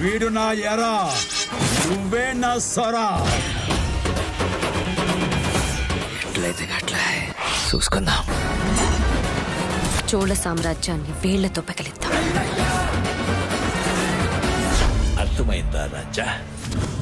వీడు నా ఎరా, నువ్వే నా సొరా. ఎట్లయితే అట్లా చూసుకుందాం. చోళ సామ్రాజ్యాన్ని వేళ్లతో పెకలిద్దాం. అర్థమైందా రాజా?